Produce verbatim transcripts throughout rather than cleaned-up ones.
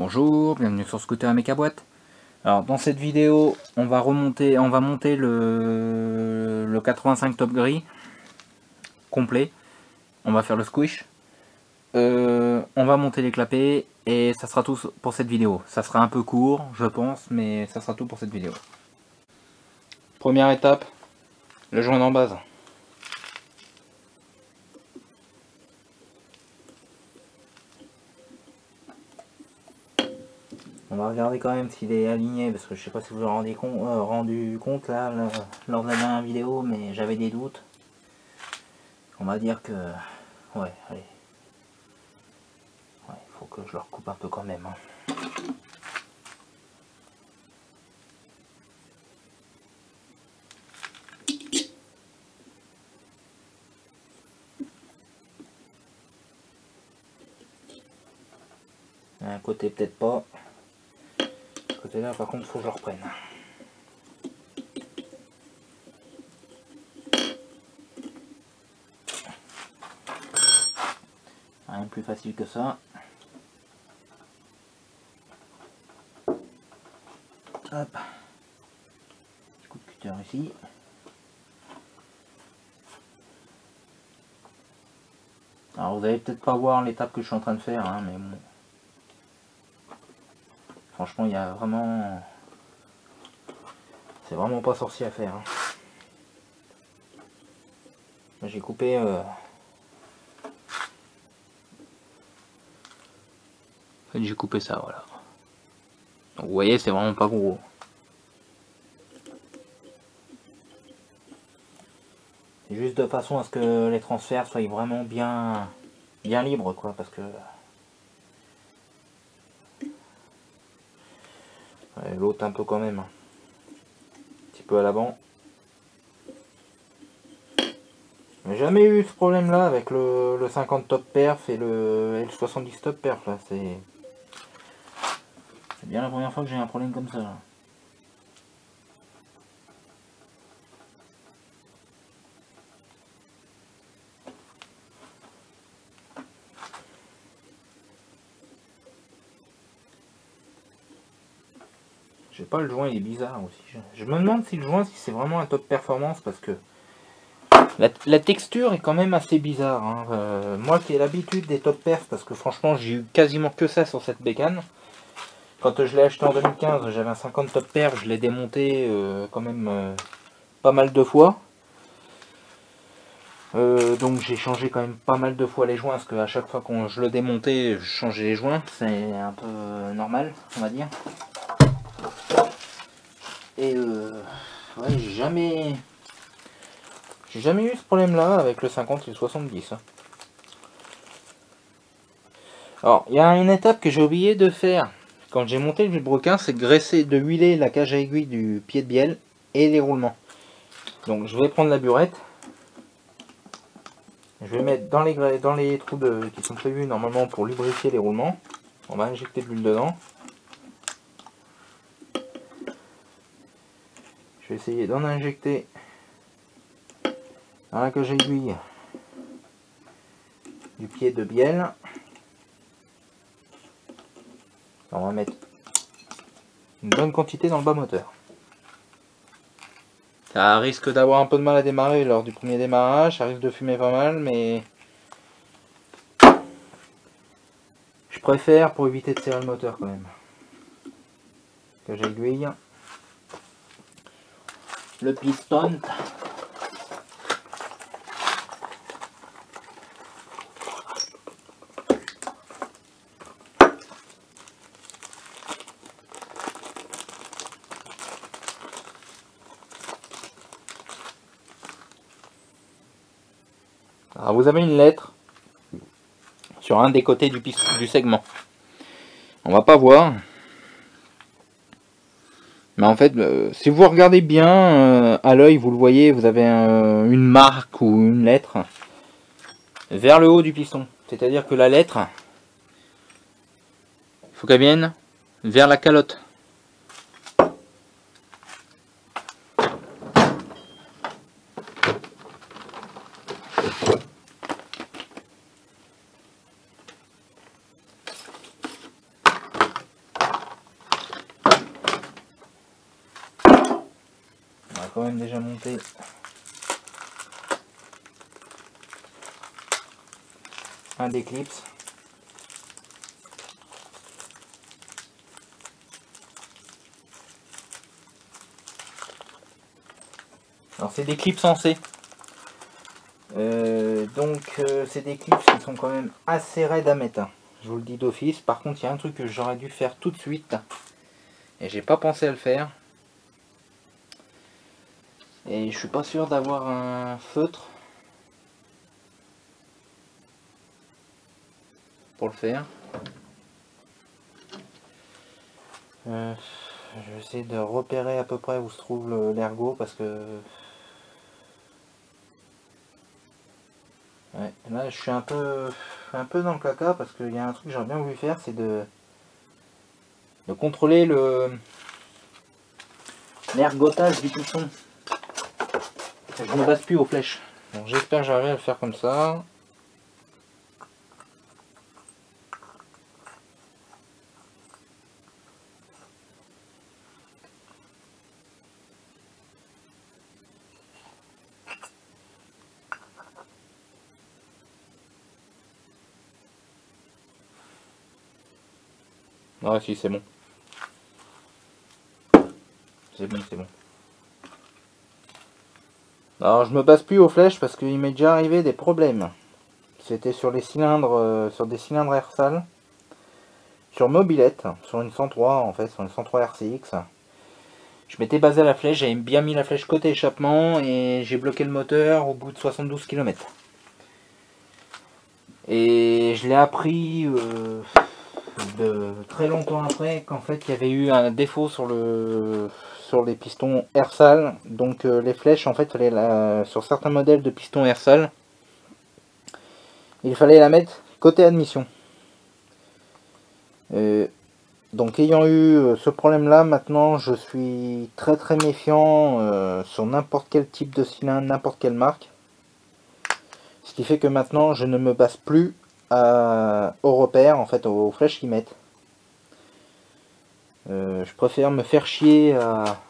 Bonjour, bienvenue sur Scooter Méca Boîte. Alors dans cette vidéo, on va remonter, on va monter le, le quatre-vingt-cinq Top Gris complet. On va faire le squish. Euh, on va monter les clapets et ça sera tout pour cette vidéo. Ça sera un peu court, je pense, mais ça sera tout pour cette vidéo. Première étape, le joint en base. On va regarder quand même s'il est aligné, parce que je sais pas si vous vous rendez compte, euh, rendu compte là, là lors de la dernière vidéo, mais j'avais des doutes. On va dire que ouais, allez, il ouais, faut que je le recoupe un peu quand même. Hein. Un côté peut-être pas. Ce côté là par contre faut que je le reprenne. Rien de plus facile que ça. Hop. Petit coup de cutter ici. Alors vous allez peut-être pas voir l'étape que je suis en train de faire, hein, mais bon. Franchement il y a vraiment... C'est vraiment pas sorcier à faire. Hein. J'ai coupé... Euh... En fait j'ai coupé ça, voilà. Donc vous voyez c'est vraiment pas gros. C'est juste de façon à ce que les transferts soient vraiment bien, bien libres, quoi, parce que ouais, l'autre un peu quand même, un petit peu à l'avant. J'ai jamais eu ce problème là avec le, le cinquante top perf et le L soixante-dix top perf là, c'est c'est bien la première fois que j'ai un problème comme ça. Là. Je sais pas, le joint il est bizarre aussi. Je, je me demande si le joint si c'est vraiment un top performance parce que la, la texture est quand même assez bizarre. Hein. Euh, moi qui ai l'habitude des top perf parce que franchement j'ai eu quasiment que ça sur cette bécane. Quand je l'ai acheté en deux mille quinze, j'avais un cinquante top perf, je l'ai démonté euh, quand même euh, pas mal de fois. Euh, donc j'ai changé quand même pas mal de fois les joints, parce qu'à chaque fois que je le démontais, je changeais les joints. C'est un peu euh, normal, on va dire. Et euh, ouais, j'ai jamais... J'ai jamais eu ce problème là avec le cinquante et le soixante-dix. Hein. Alors, il y a une étape que j'ai oublié de faire quand j'ai monté le vilebrequin, c'est de graisser, de huiler la cage à aiguille du pied de bielle et les roulements. Donc je vais prendre la burette. Je vais mettre dans les, dans les trous de, qui sont prévus normalement pour lubrifier les roulements. On va injecter de l'huile dedans. Je vais essayer d'en injecter dans la cage à aiguille du pied de bielle. On va mettre une bonne quantité dans le bas moteur. Ça risque d'avoir un peu de mal à démarrer lors du premier démarrage, ça risque de fumer pas mal, mais je préfère pour éviter de serrer le moteur quand même. Cage à aiguille, le piston. Alors vous avez une lettre sur un des côtés du, du segment. On va pas voir. Mais en fait, euh, si vous regardez bien, euh, à l'œil, vous le voyez, vous avez un, une marque ou une lettre vers le haut du piston. C'est-à-dire que la lettre, il faut qu'elle vienne vers la calotte. va quand même déjà monter un des clips. Alors c'est des clips sensés. Euh, donc euh, c'est des clips qui sont quand même assez raides à mettre. Hein. Je vous le dis d'office. Par contre il y a un truc que j'aurais dû faire tout de suite. Et j'ai pas pensé à le faire. Et je suis pas sûr d'avoir un feutre pour le faire. Euh, je vais essayer de repérer à peu près où se trouve l'ergot parce que ouais, là je suis un peu un peu dans le caca parce qu'il y a un truc que j'aurais bien voulu faire, c'est de, de contrôler le l'ergotage du piston. Je ne base plus aux flèches. Donc j'espère que j'arrive à le faire comme ça. Ah si, c'est bon. C'est bon, c'est bon. Alors je me base plus aux flèches parce qu'il m'est déjà arrivé des problèmes. C'était sur les cylindres, euh, sur des cylindres Ersal, sur mobilette, sur une cent trois en fait, sur une cent trois R C X. Je m'étais basé à la flèche, j'avais bien mis la flèche côté échappement et j'ai bloqué le moteur au bout de soixante-douze kilomètres. Et je l'ai appris euh, de très longtemps après qu'en fait il y avait eu un défaut sur le sur les pistons Ersal. Donc euh, les flèches en fait fallait la, sur certains modèles de pistons Ersal, il fallait la mettre côté admission. Euh, donc ayant eu ce problème là, maintenant je suis très très méfiant euh, sur n'importe quel type de cylindre, n'importe quelle marque. Ce qui fait que maintenant je ne me base plus à, aux repères, en fait aux flèches qu'ils mettent. Euh, je préfère me faire chier à,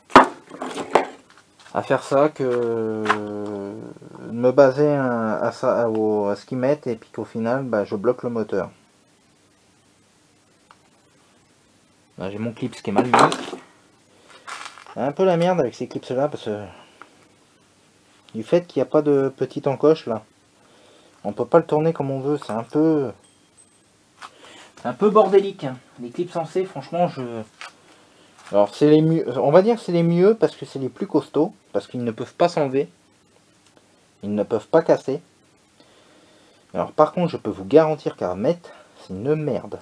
à faire ça que euh, me baser à, à, ça, à, à ce qu'ils mettent et puis qu'au final bah, je bloque le moteur. J'ai mon clip qui est mal mis. Un peu la merde avec ces clips là parce que du fait qu'il n'y a pas de petite encoche là, on peut pas le tourner comme on veut, c'est un peu un peu bordélique. Les clips sensés, franchement, je alors c'est les mieux, on va dire c'est les mieux parce que c'est les plus costauds, parce qu'ils ne peuvent pas s'enlever, ils ne peuvent pas casser. Alors par contre je peux vous garantir qu'à mettre c'est une merde.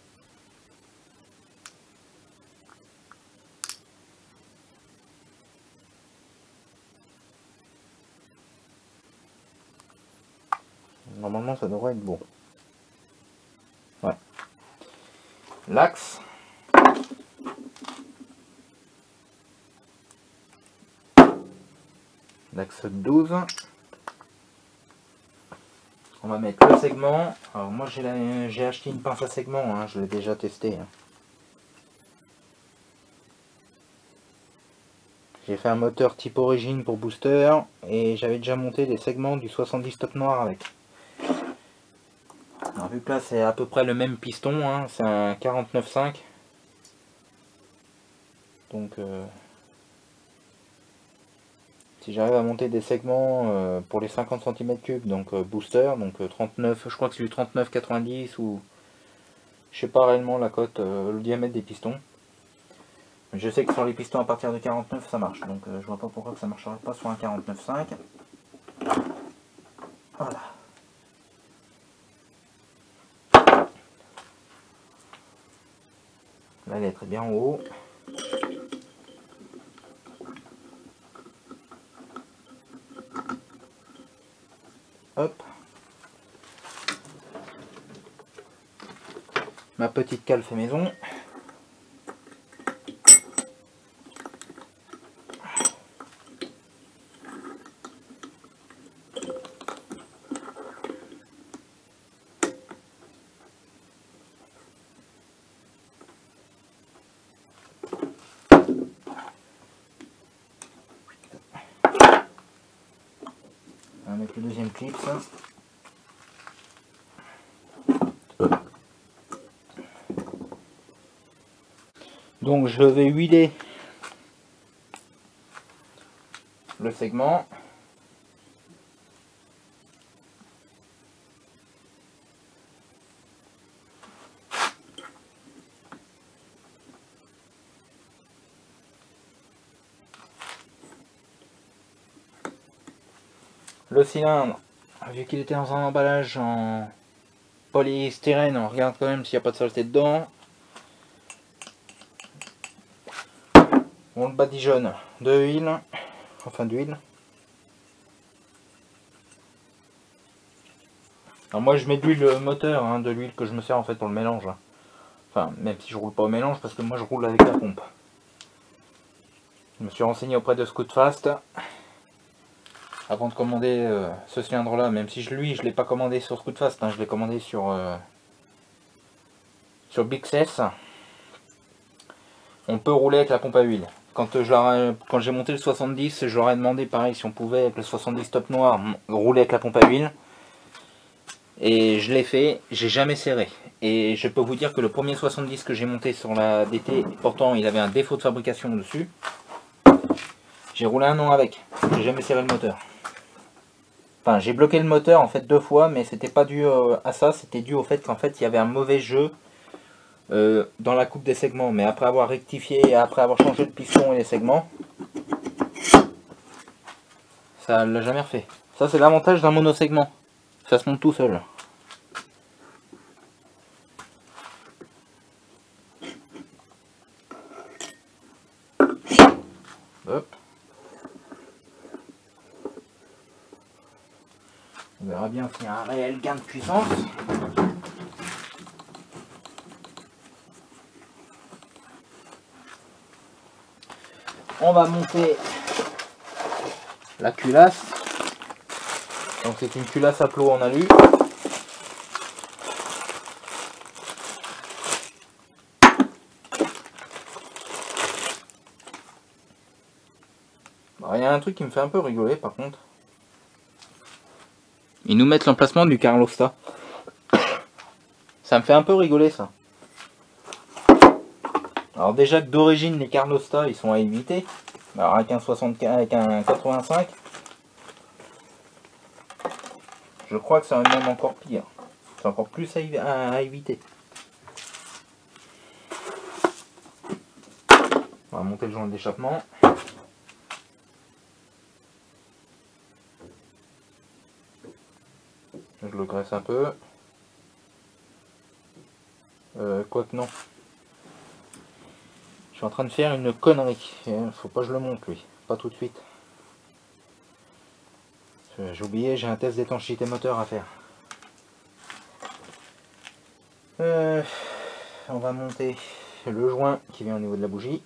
Normalement ça devrait être bon. Ouais. L'axe. L'axe douze. On va mettre le segment. Alors moi j'ai acheté une pince à segment, hein, je l'ai déjà testé. Hein. J'ai fait un moteur type origine pour booster et j'avais déjà monté des segments du soixante-dix top noir avec. Alors vu que là c'est à peu près le même piston, hein, c'est un quarante-neuf cinq. Donc euh, si j'arrive à monter des segments euh, pour les cinquante centimètres cubes, donc euh, booster, donc euh, trente-neuf, je crois que c'est du trente-neuf quatre-vingt-dix ou je sais pas réellement la cote, euh, le diamètre des pistons. Je sais que sur les pistons à partir de quarante-neuf ça marche, donc euh, je vois pas pourquoi que ça marcherait pas sur un quarante-neuf cinq. Voilà. Là elle est très bien en haut. Hop. Ma petite cale fait maison. clips. Donc je vais huiler le segment. Le cylindre, vu qu'il était dans un emballage en polystyrène, on regarde quand même s'il n'y a pas de saleté dedans. On le badigeonne de huile, enfin d'huile. Alors moi je mets de l'huile moteur, hein, de l'huile que je me sers en fait pour le mélange. Enfin, même si je roule pas au mélange, parce que moi je roule avec la pompe. Je me suis renseigné auprès de Scootfast avant de commander euh, ce cylindre là, même si je, lui je l'ai pas commandé sur Scootfast, hein, je l'ai commandé sur euh, sur Bixess. On peut rouler avec la pompe à huile. Quand, euh, quand j'ai monté le soixante-dix, je leur ai demandé pareil si on pouvait avec le soixante-dix top noir rouler avec la pompe à huile. Et je l'ai fait, j'ai jamais serré. Et je peux vous dire que le premier soixante-dix que j'ai monté sur la D T, pourtant il avait un défaut de fabrication dessus. J'ai roulé un an avec, j'ai jamais serré le moteur. Enfin, j'ai bloqué le moteur en fait deux fois, mais c'était pas dû à ça, c'était dû au fait qu'en fait il y avait un mauvais jeu euh, dans la coupe des segments. Mais après avoir rectifié et après avoir changé le piston et les segments, ça l'a jamais refait. Ça c'est l'avantage d'un monosegment, ça se monte tout seul. Hop. On verra bien s'il y a un réel gain de puissance. On va monter la culasse. Donc c'est une culasse à plot en alu. Alors, il y a un truc qui me fait un peu rigoler par contre. Ils nous mettent l'emplacement du Carlosta. Ça me fait un peu rigoler ça. Alors déjà que d'origine les Carlosta ils sont à éviter. Alors avec un soixante-quinze, avec un quatre-vingt-cinq, je crois que ça va même encore pire. C'est encore plus à, à, à éviter. On va monter le joint d'échappement. Je le graisse un peu. Euh, Quoique non. Je suis en train de faire une connerie. Faut pas que je le monte lui. Pas tout de suite. J'ai oublié, j'ai un test d'étanchéité moteur à faire. Euh, on va monter le joint qui vient au niveau de la bougie.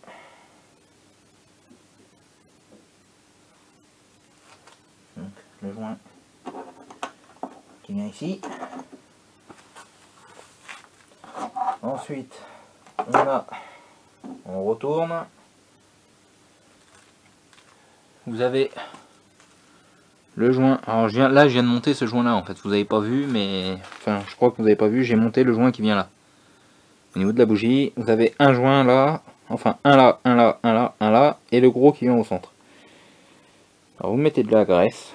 Donc, le joint qui vient ici. Ensuite, on a, on retourne. Vous avez le joint. Alors je viens, là, je viens de monter ce joint là. En fait, vous n'avez pas vu, mais enfin, je crois que vous n'avez pas vu. J'ai monté le joint qui vient là. Au niveau de la bougie, vous avez un joint là, enfin un là, un là, un là, un là, et le gros qui vient au centre. Alors vous mettez de la graisse,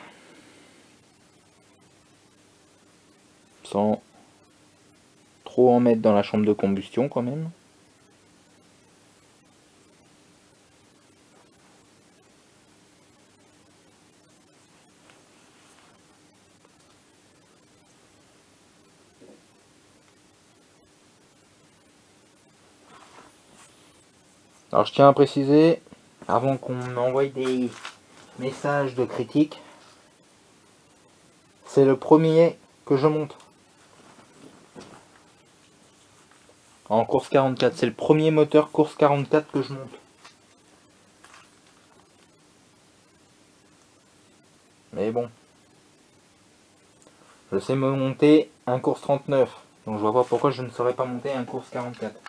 sans trop en mettre dans la chambre de combustion quand même. Alors je tiens à préciser, avant qu'on m'envoie des messages de critique, c'est le premier que je monte en course quarante-quatre. C'est le premier moteur course quarante-quatre que je monte. Mais bon, je sais me monter un course trente-neuf, donc je vois pas pourquoi je ne saurais pas monter un course quarante-quatre.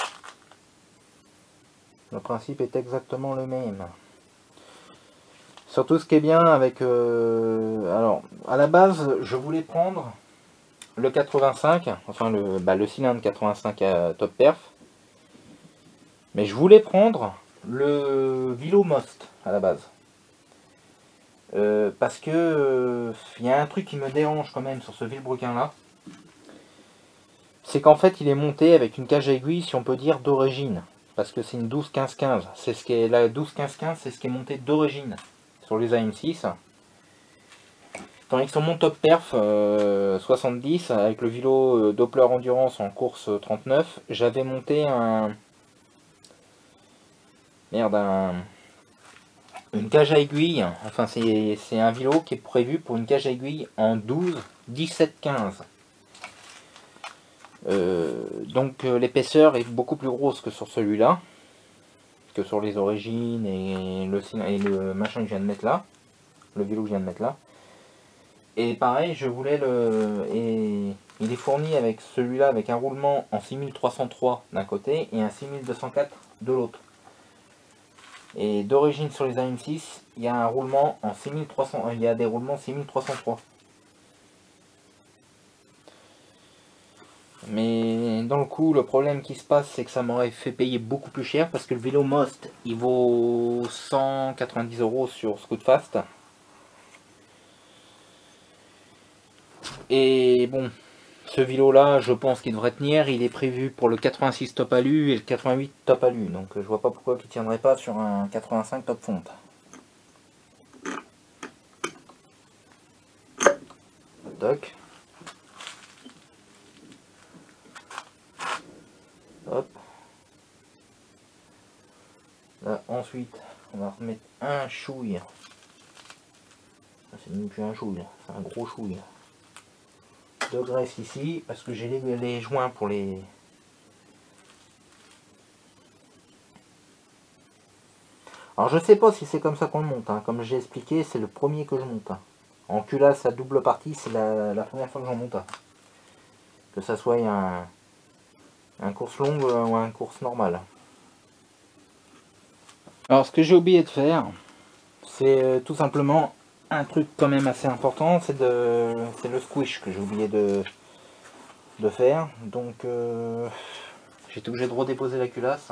Le principe est exactement le même. Surtout ce qui est bien avec... Euh, alors, à la base, je voulais prendre le quatre-vingt-cinq, enfin le, bah, le cylindre quatre-vingt-cinq à top perf. Mais je voulais prendre le Vilo Most à la base. Euh, parce que il euh, y a un truc qui me dérange quand même sur ce vilebrequin là. C'est qu'en fait il est monté avec une cage à aiguille, si on peut dire, d'origine. Parce que c'est une douze quinze quinze. C'est ce qui est la douze quinze quinze, c'est ce qui est monté d'origine sur les A M six. Tandis que sur mon top perf euh, soixante-dix, avec le Vilo euh, Doppler Endurance en course trente-neuf, j'avais monté un... Merde, un... une cage à aiguille. Enfin, c'est un Vilo qui est prévu pour une cage à aiguille en douze dix-sept quinze. Euh, donc euh, l'épaisseur est beaucoup plus grosse que sur celui-là, que sur les origines et le, et le machin que je viens de mettre là, le vélo que je viens de mettre là. Et pareil, je voulais le... Et il est fourni avec celui-là avec un roulement en six mille trois cent trois d'un côté et un six mille deux cent quatre de l'autre. Et d'origine sur les A M six, il y a un roulement en six mille trois cents, il y a des roulements six mille trois cent trois. Mais dans le coup, le problème qui se passe, c'est que ça m'aurait fait payer beaucoup plus cher parce que le vélo Most, il vaut cent quatre-vingt-dix euros sur Scootfast. Et bon, ce vélo là, je pense qu'il devrait tenir. Il est prévu pour le quatre-vingt-six top alu et le quatre-vingt-huit top alu. Donc je vois pas pourquoi il tiendrait pas sur un quatre-vingt-cinq top fonte. Toc. Hop. Là, ensuite, on va remettre un chouille. C'est même plus un chouille, c'est un gros chouille. De graisse ici, parce que j'ai les, les joints pour les... Alors je sais pas si c'est comme ça qu'on le monte, hein. Comme j'ai expliqué, c'est le premier que je monte. Hein. En culasse à double partie, c'est la, la première fois que j'en monte. Hein. Que ça soit un, un course longue ou un course normale. Alors ce que j'ai oublié de faire, c'est tout simplement un truc quand même assez important, c'est de c'est le squish que j'ai oublié de, de faire. Donc euh, j'étais obligé de redéposer la culasse.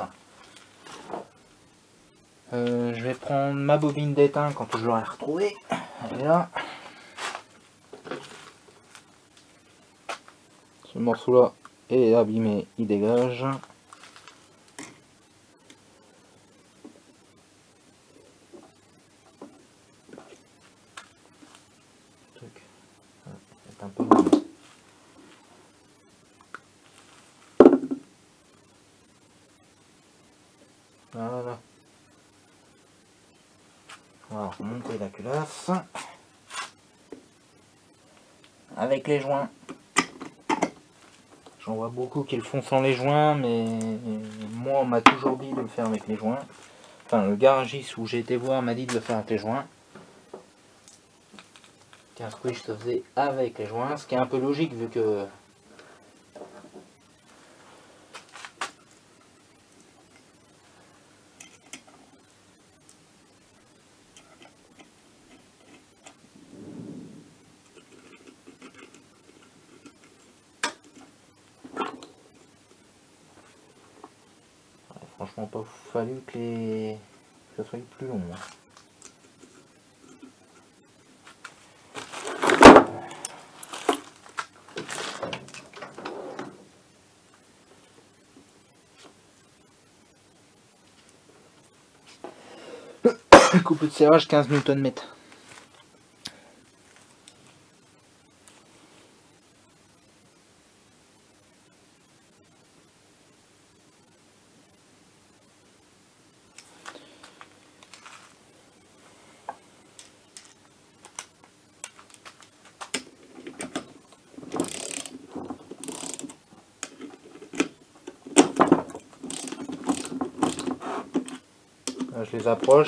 Euh, je vais prendre ma bobine d'étain quand je l'aurai retrouvée. Elle est là. Ce morceau là est abîmé, il dégage. Un peu bon. Voilà. On va remonter la culasse avec les joints. J'en vois beaucoup qui le font sans les joints, mais moi on m'a toujours dit de le faire avec les joints. Enfin, le garagiste où j'ai été voir m'a dit de le faire avec les joints. Qu'un squish se faisait avec les joints, ce qui est un peu logique vu que franchement pas fallu que, les... que ça soit plus long. Hein. Coupe de serrage quinze newton mètres. Là, je les approche.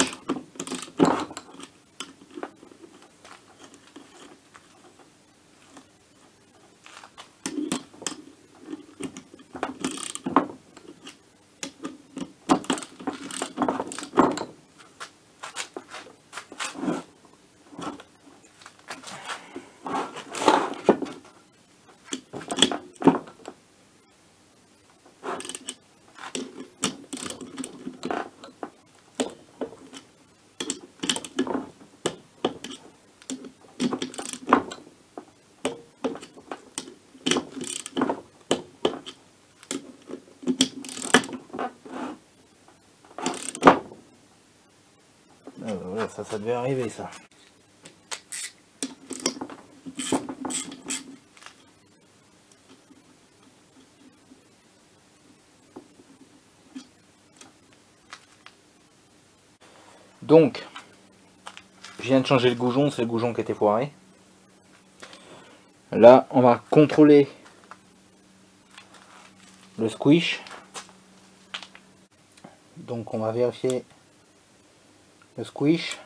voilà, ça, ça devait arriver ça. Donc, je viens de changer le goujon, c'est le goujon qui était foiré. Là, on va contrôler le squish. Donc, on va vérifier le squish.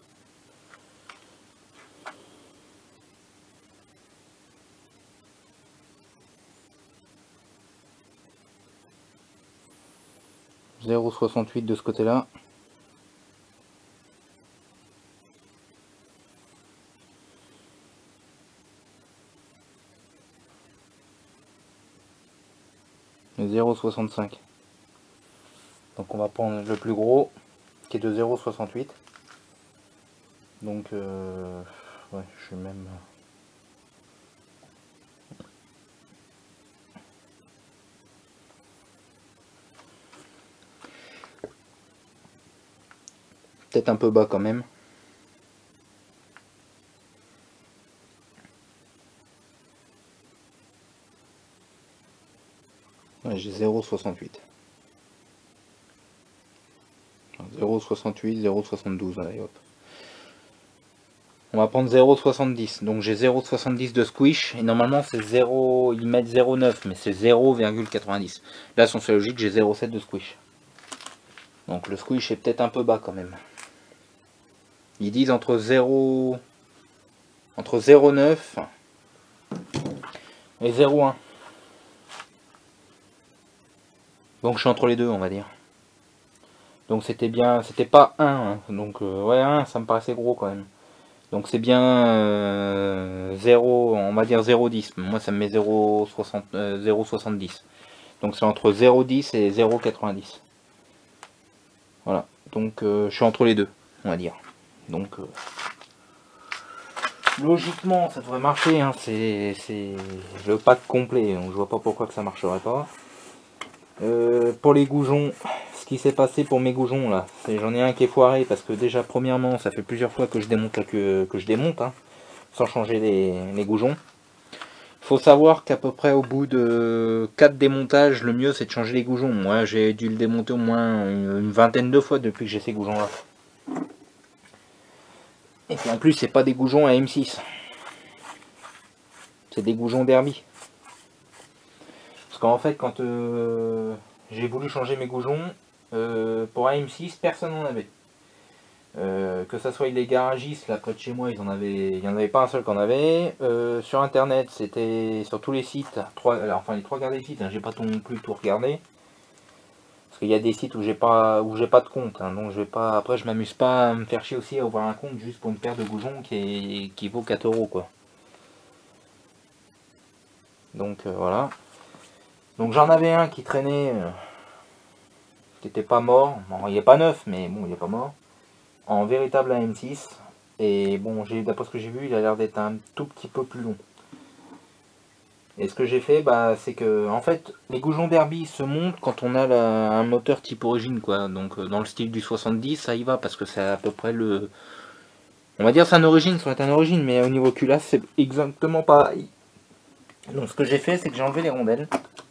zéro virgule soixante-huit de ce côté-là. zéro virgule soixante-cinq. Donc on va prendre le plus gros qui est de zéro virgule soixante-huit. Donc euh, ouais, je suis même peut-être un peu bas quand même. Ouais, j'ai zéro virgule soixante-huit. zéro virgule soixante-huit, zéro virgule soixante-douze, allez hop. On va prendre zéro virgule soixante-dix. Donc j'ai zéro virgule soixante-dix de squish et normalement c'est zéro, ils mettent zéro virgule neuf mais c'est zéro virgule quatre-vingt-dix. Là sur la logique j'ai zéro virgule sept de squish. Donc le squish est peut-être un peu bas quand même. Ils disent entre zéro entre zéro virgule neuf et zéro virgule un. Donc je suis entre les deux on va dire. Donc c'était bien, c'était pas un, hein. Donc euh, ouais un ça me paraissait gros quand même. Donc c'est bien euh, zéro, on va dire zéro virgule dix. Moi ça me met zéro virgule soixante-dix. Donc c'est entre zéro virgule dix et zéro virgule quatre-vingt-dix. Voilà. Donc euh, je suis entre les deux, on va dire. Donc euh, logiquement ça devrait marcher. Hein. C'est le pack complet. Donc je vois pas pourquoi que ça marcherait pas. Euh, pour les goujons, ce qui s'est passé pour mes goujons là, c'est j'en ai un qui est foiré parce que déjà premièrement ça fait plusieurs fois que je démonte là, que, que je démonte hein, sans changer les, les goujons. Il faut savoir qu'à peu près au bout de quatre démontages, le mieux c'est de changer les goujons. Moi j'ai dû le démonter au moins une, une vingtaine de fois depuis que j'ai ces goujons là. Et puis en plus c'est pas des goujons à M six, c'est des goujons Derby. Parce qu'en fait quand euh, j'ai voulu changer mes goujons, euh, pour A M six personne n'en avait. Euh, que ça soit les garagistes là près de chez moi, ils en avaient, il n'y en avait pas un seul qu'en avait. Euh, sur internet, c'était sur tous les sites, trois, alors, enfin les trois quarts des sites, hein, j'ai pas non plus tout regardé. Parce qu'il y a des sites où j'ai pas où j'ai pas de compte, hein, donc je vais pas. Après je m'amuse pas à me faire chier aussi à ouvrir un compte juste pour une paire de goujons qui, est, qui vaut quatre euros quoi. Donc euh, voilà. Donc j'en avais un qui traînait, euh, qui était pas mort. Bon, il est pas neuf, mais bon il est pas mort. En véritable A M six. Et bon, d'après ce que j'ai vu, il a l'air d'être un tout petit peu plus long. Et ce que j'ai fait, bah, c'est que, en fait, les goujons Derby se montent quand on a la, un moteur type origine, quoi. Donc, euh, dans le style du soixante-dix, ça y va, parce que c'est à peu près le... On va dire c'est un origine, ça va être un origine, mais au niveau culasse, c'est exactement pareil. Donc, ce que j'ai fait, c'est que j'ai enlevé les rondelles.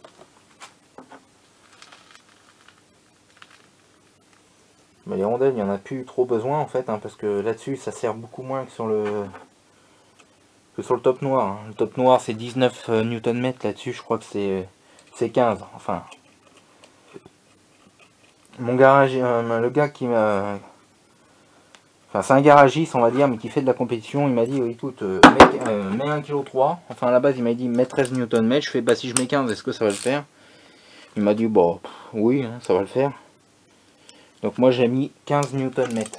Mais les rondelles, il n'y en a plus trop besoin, en fait, hein, parce que là-dessus, ça sert beaucoup moins que sur le... que sur le top noir. Hein. Le top noir c'est dix-neuf newton mètres, là-dessus je crois que c'est quinze. Enfin, mon garage, euh, le gars qui m'a... Enfin c'est un garagiste on va dire, mais qui fait de la compétition, il m'a dit, oh, écoute, euh, mets, euh, mets un virgule trois kilos. Enfin à la base il m'a dit, mets treize newton mètres. Je fais, bah si je mets quinze, est-ce que ça va le faire? Il m'a dit, bon, pff, oui, hein, ça va le faire. Donc moi j'ai mis quinze newton mètres.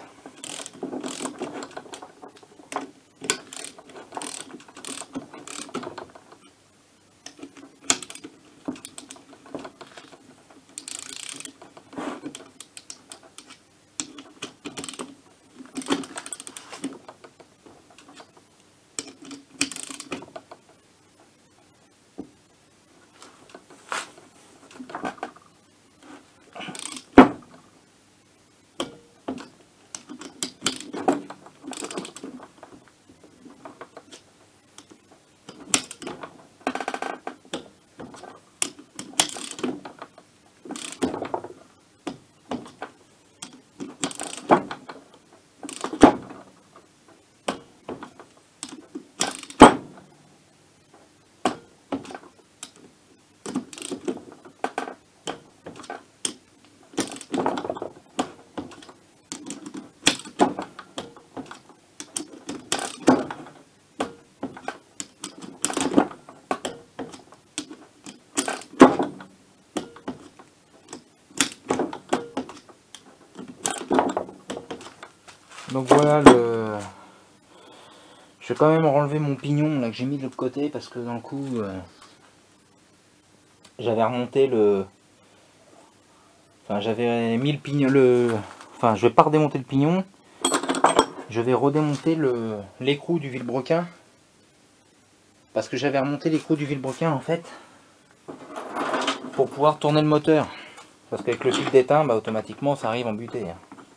Donc voilà le... Je vais quand même enlever mon pignon là que j'ai mis de l'autre côté parce que dans le coup euh, j'avais remonté le... Enfin j'avais mis le pignon le... Enfin je vais pas redémonter le pignon. Je vais redémonter le l'écrou du vilebrequin. Parce que j'avais remonté l'écrou du vilebrequin en fait. Pour pouvoir tourner le moteur. Parce qu'avec le fil d'étain, bah, automatiquement ça arrive en butée.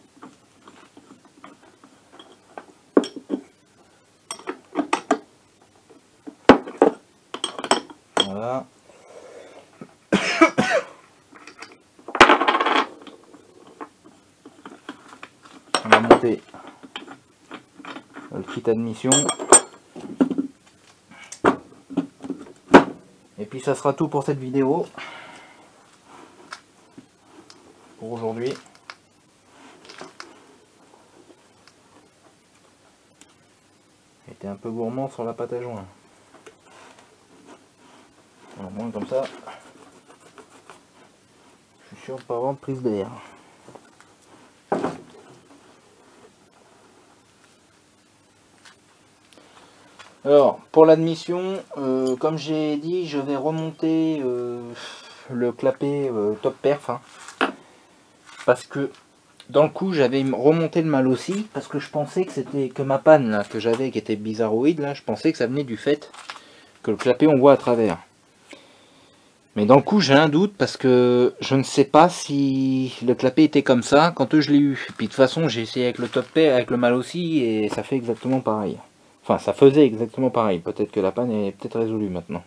Voilà. On va monter le kit admission. Et puis ça sera tout pour cette vidéo. Pour aujourd'hui. J'étais un peu gourmand sur la pâte à joint. Au moins comme ça, je suis sûr de pas avoir de prise d'air. Alors pour l'admission, euh, comme j'ai dit, je vais remonter euh, le clapet euh, top perf. Hein, parce que dans le coup j'avais remonté le mal aussi, parce que je pensais que c'était que ma panne là, que j'avais qui était bizarroïde, là, je pensais que ça venait du fait que le clapet on voit à travers. Mais dans le coup j'ai un doute parce que je ne sais pas si le clapet était comme ça quand je l'ai eu. Et puis de toute façon j'ai essayé avec le top pair, avec le mal aussi, et ça fait exactement pareil. Enfin ça faisait exactement pareil. Peut-être que la panne est peut-être résolue maintenant.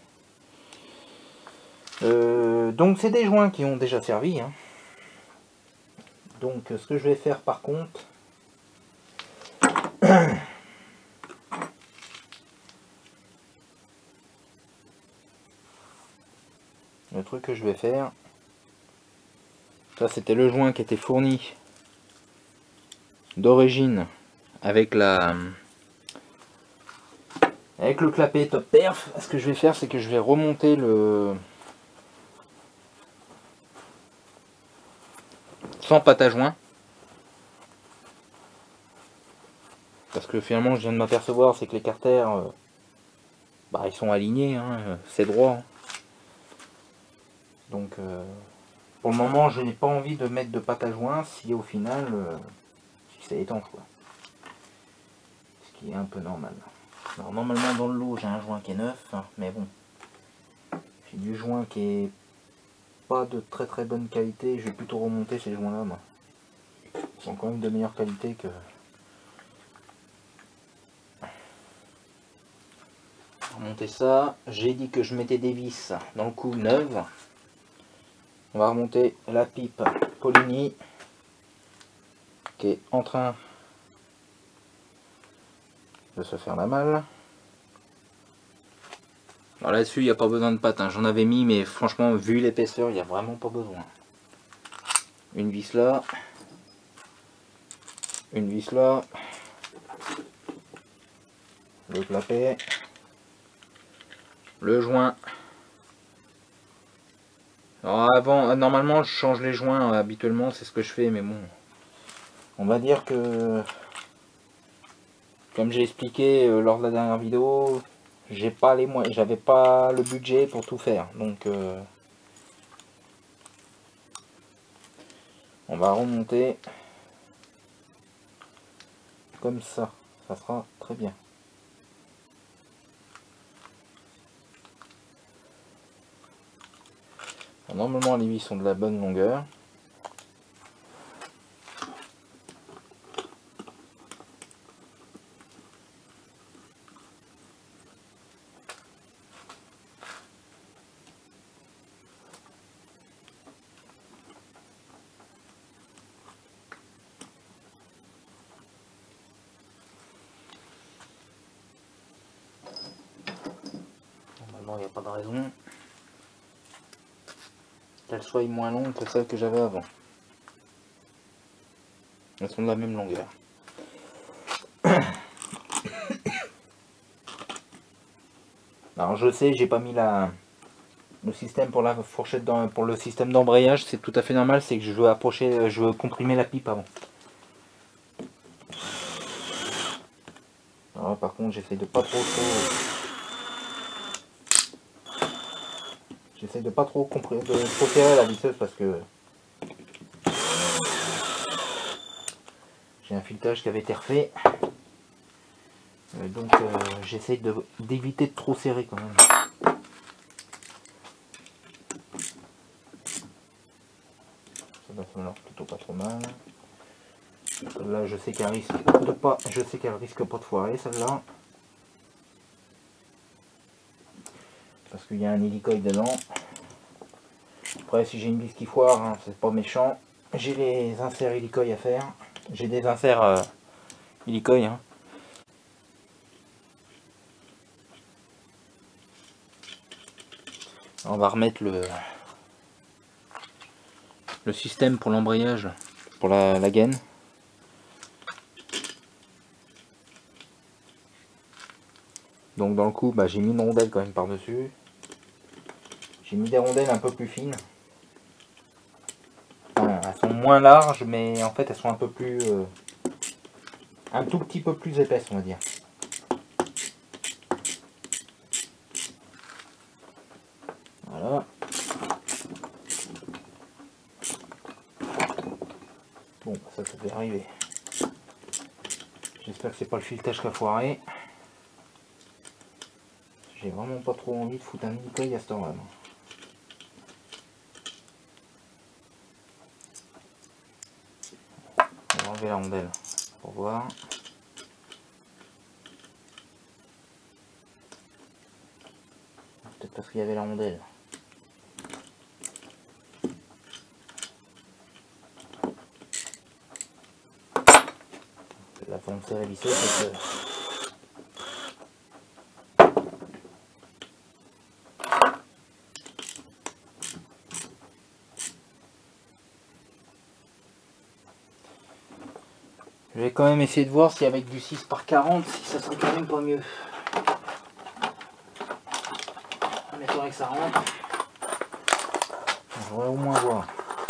Euh, donc c'est des joints qui ont déjà servi. Hein. Donc ce que je vais faire par contre... Le truc que je vais faire... Ça c'était le joint qui était fourni d'origine avec la... Avec le clapet top perf. Ce que je vais faire c'est que je vais remonter le... sans pâte à joint. Parce que finalement je viens de m'apercevoir c'est que les carters euh, bah, ils sont alignés, hein, c'est droit. Donc euh, pour le moment je n'ai pas envie de mettre de pâte à joint si au final euh, si c'est étanche quoi. Ce qui est un peu normal. Alors normalement dans le lot j'ai un joint qui est neuf, hein, mais bon. J'ai du joint qui est pas de très très bonne qualité, je vais plutôt remonter ces joints là moi. Ils sont quand même de meilleure qualité que... Remonter ça, j'ai dit que je mettais des vis dans le coup neuves. On va remonter la pipe Polini qui est en train de se faire la malle. Alors là-dessus il n'y a pas besoin de pâte, hein. J'en avais mis mais franchement vu l'épaisseur il n'y a vraiment pas besoin. Une vis là, une vis là, le clapet, le joint. Alors avant, normalement je change les joints habituellement, c'est ce que je fais, mais bon, on va dire que, comme j'ai expliqué euh, lors de la dernière vidéo, j'ai pas les moyens, j'avais pas le budget pour tout faire, donc euh, on va remonter comme ça, ça sera très bien. Alors, normalement les vis sont de la bonne longueur. Normalement il n'y a pas de raison qu'elles soient moins longues que celles que j'avais avant. Elles sont de la même longueur. Alors je sais, j'ai pas mis la le système pour la fourchette dans, pour le système d'embrayage, c'est tout à fait normal, c'est que je veux approcher, je veux comprimer la pipe avant. Alors là, par contre, j'essaie de pas trop trop. J'essaie de pas trop comprimer, de trop serrer la visseuse parce que j'ai un filetage qui avait été refait. Euh, donc euh, j'essaie de d'éviter de trop serrer quand même. Ça va, ça marche plutôt pas trop mal. Là, je sais qu'elle risque de pas, je sais qu'elle risque pas de foirer celle-là, parce qu'il y a un hélicoïde dedans. Après, si j'ai une vis qui foire, hein, c'est pas méchant. J'ai les inserts hélicoïdes à faire. J'ai des inserts euh, hélicoïdes. Hein. On va remettre le le système pour l'embrayage, pour la, la gaine. Donc dans le coup, bah, j'ai mis une rondelle quand même par-dessus. J'ai mis des rondelles un peu plus fines. Enfin, elles sont moins larges, mais en fait elles sont un peu plus... Euh, un tout petit peu plus épaisses, on va dire. Voilà. Bon, ça, ça devait arriver. J'espère que c'est pas le filetage qui a foiré. J'ai vraiment pas trop envie de foutre un hélicoïde à ce temps-là. On va enlever la rondelle pour voir. Peut-être parce qu'il y avait la rondelle. La forme serrée visseuse, c'est que... Je vais quand même essayer de voir si avec du six par quarante, si ça serait quand même pas mieux. Il faudrait que ça rentre. Je voudrais au moins voir.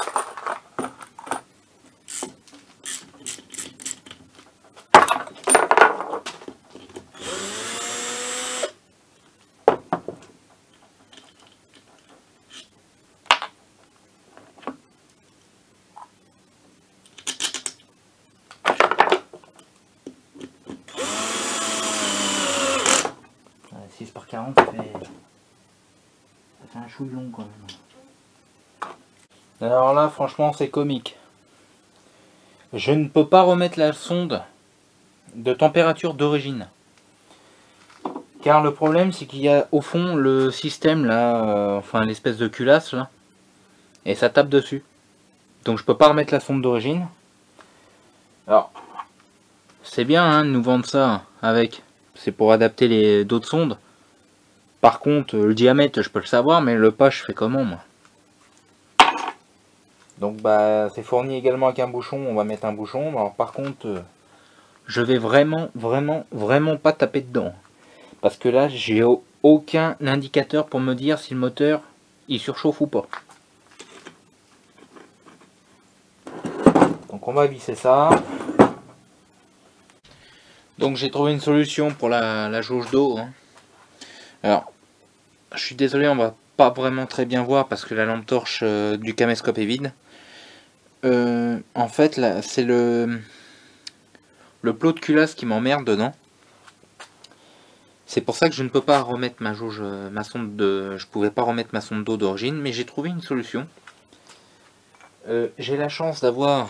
six par quarante, ça fait... ça fait un chouille long quand même. Alors là, franchement, c'est comique. Je ne peux pas remettre la sonde de température d'origine. Car le problème, c'est qu'il y a au fond le système là, euh, enfin l'espèce de culasse là, et ça tape dessus. Donc je peux pas remettre la sonde d'origine. Alors, c'est bien hein, de nous vendre ça avec. C'est pour adapter les d'autres sondes. Par contre, le diamètre, je peux le savoir, mais le pas, je fais comment moi? Donc bah, c'est fourni également avec un bouchon. On va mettre un bouchon. Alors par contre, euh, je vais vraiment, vraiment, vraiment pas taper dedans. Parce que là, j'ai aucun indicateur pour me dire si le moteur il surchauffe ou pas. Donc on va visser ça. Donc j'ai trouvé une solution pour la, la jauge d'eau. Hein. Alors, je suis désolé, on va pas vraiment très bien voir parce que la lampe torche euh, du caméscope est vide. Euh, en fait, là, c'est le le plot de culasse qui m'emmerde dedans. C'est pour ça que je ne peux pas remettre ma jauge, ma sonde de, je pouvais pas remettre ma sonde d'eau d'origine, mais j'ai trouvé une solution. Euh, j'ai la chance d'avoir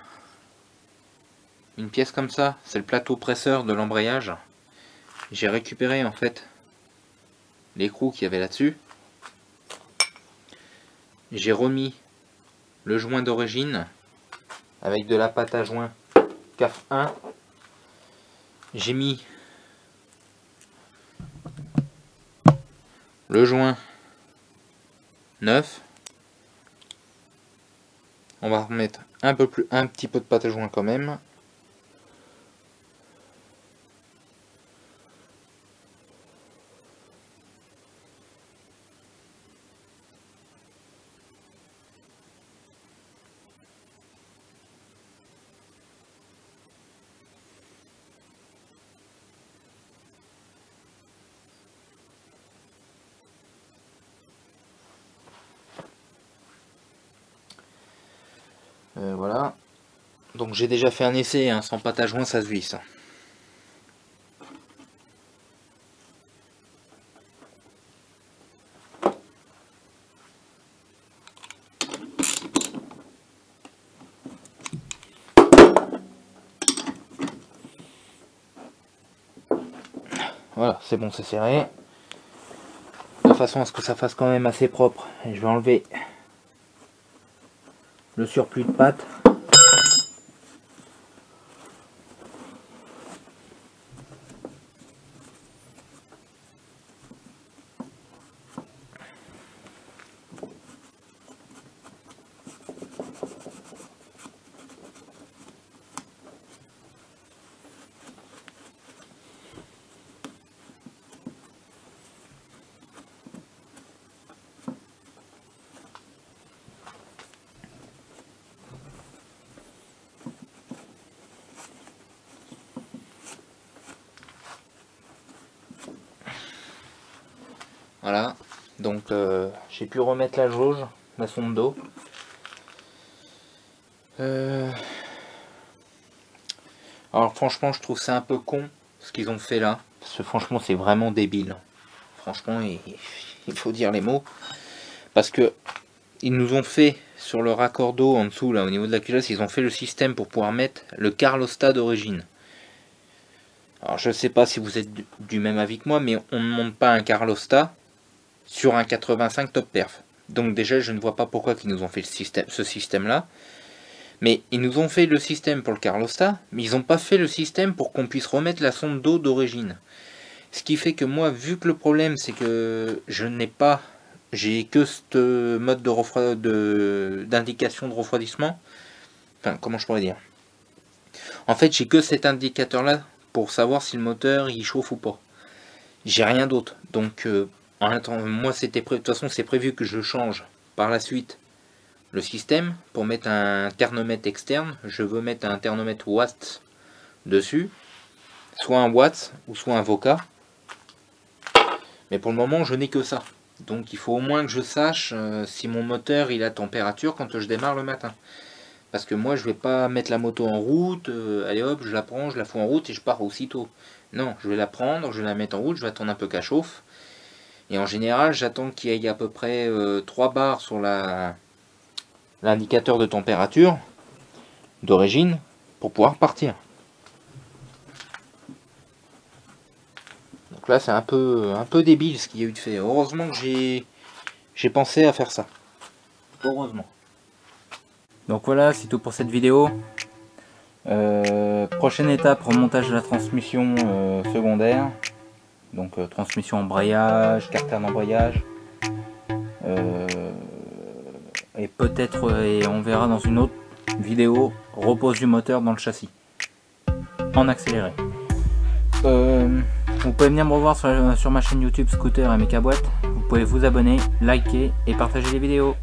une pièce comme ça, c'est le plateau presseur de l'embrayage. J'ai récupéré en fait l'écrou qu'il y avait là-dessus. J'ai remis le joint d'origine avec de la pâte à joint C A F un. J'ai mis le joint neuf. On va remettre un peu plus, un petit peu de pâte à joint quand même. Euh, voilà. Donc j'ai déjà fait un essai, hein, sans pâte à joint ça se visse. Voilà, c'est bon, c'est serré. De façon à ce que ça fasse quand même assez propre. Et je vais enlever le surplus de pâte. Voilà, donc euh, j'ai pu remettre la jauge, la sonde d'eau. Euh... Alors franchement, je trouve ça un peu con ce qu'ils ont fait là. Parce que franchement, c'est vraiment débile. Franchement, il, il faut dire les mots. Parce que ils nous ont fait sur le raccord d'eau en dessous, là, au niveau de la culasse, ils ont fait le système pour pouvoir mettre le carlostat d'origine. Alors je sais pas si vous êtes du, du même avis que moi, mais on ne monte pas un carlostat sur un quatre-vingt-cinq top perf. Donc déjà je ne vois pas pourquoi ils nous ont fait le système, ce système là. Mais ils nous ont fait le système pour le carlostat, mais ils n'ont pas fait le système pour qu'on puisse remettre la sonde d'eau d'origine. Ce qui fait que moi, vu que le problème c'est que je n'ai pas, j'ai que ce mode de refroid, de, d'indication de refroidissement. Enfin, comment je pourrais dire. En fait, j'ai que cet indicateur là pour savoir si le moteur il chauffe ou pas. J'ai rien d'autre. Donc euh, en attendant, moi c'était pré... de toute façon c'est prévu que je change par la suite le système pour mettre un thermomètre externe. Je veux mettre un thermomètre watts dessus, soit un watts ou soit un voca. Mais pour le moment je n'ai que ça. Donc il faut au moins que je sache euh, si mon moteur il a température quand je démarre le matin. Parce que moi je vais pas mettre la moto en route, euh, allez hop je la prends, je la fous en route et je pars aussitôt. Non, je vais la prendre, je vais la mettre en route, je vais attendre un peu qu'elle chauffe. Et en général, j'attends qu'il y ait à peu près euh, trois barres sur la l'indicateur de température d'origine pour pouvoir partir. Donc là, c'est un peu, un peu débile ce qu'il y a eu de fait. Heureusement que j'ai j'ai pensé à faire ça. Heureusement. Donc voilà, c'est tout pour cette vidéo. Euh, prochaine étape, remontage de la transmission euh, secondaire. Donc euh, transmission embrayage, carter d'embrayage. Euh, et peut-être, euh, et on verra dans une autre vidéo, repose du moteur dans le châssis. En accéléré. Euh, vous pouvez venir me revoir sur, sur ma chaîne YouTube Scooter et Mécaboîte. Vous pouvez vous abonner, liker et partager les vidéos.